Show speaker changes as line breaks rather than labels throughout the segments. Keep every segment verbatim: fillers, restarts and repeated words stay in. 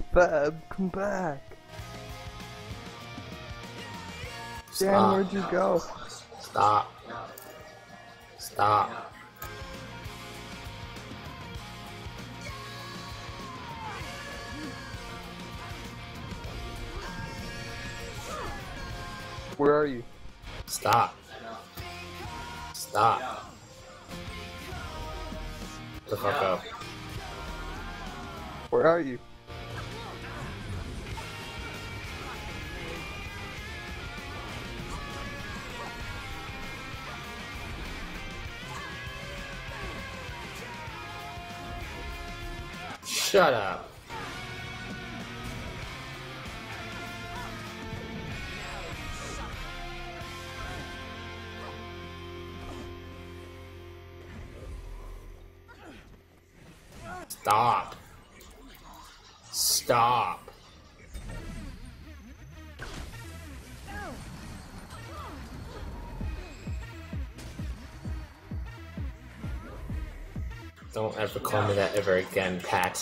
Feb, come back. Dan,
Stop.
where'd you go?
Stop. Stop.
Where are you?
Stop. Stop. The fuck up.
Where are you?
Shut up. Stop. Stop. Don't ever call me that ever again, Pat.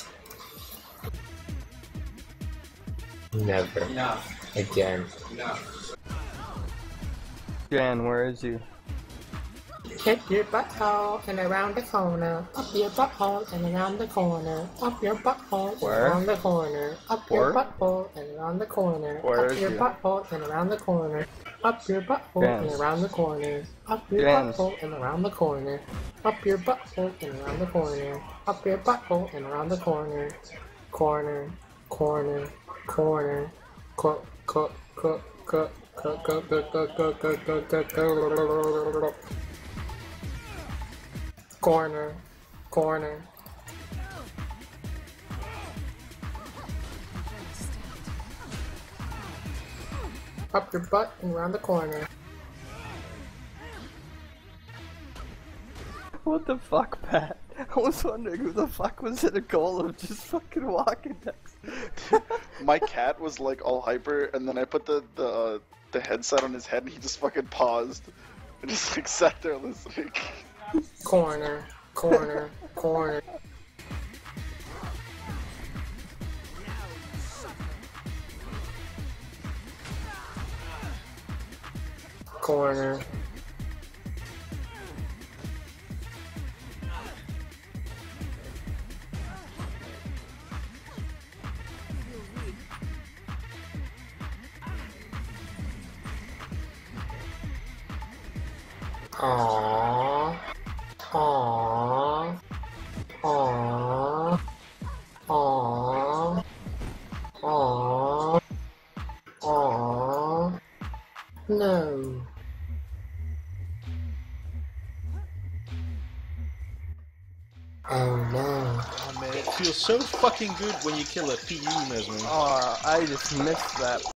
Never. Enough. Again. Enough.
Dan, where is you?
Hit your butthole and around the corner. Up your butthole and around the corner. Up your butthole and
Where?
around the corner. Up
Where?
your butthole and around the corner.
Where
Up
is
your
you?
butthole and around the corner. Up your butthole
Jans.
and around the corner. Up your
Jans.
butthole and around the corner. Up your butthole and around the corner. Up your butthole and around the corner. Corner. Corner. Corner. Co co co co co co co co co co co co Corner, corner. Up your butt and around the corner.
What the fuck, Pat? I was wondering who the fuck was in a goal of just fucking walking next.
My cat was like all hyper, and then I put the the uh, the headset on his head, and he just fucking paused and just like sat there listening.
Corner, corner, corner. Corner. Aww. Aww. Aww. Aww. Aww. Aww. No. Oh no.
Oh man, it feels so fucking good when you kill a P U Mesmer.
Oh, I just missed that.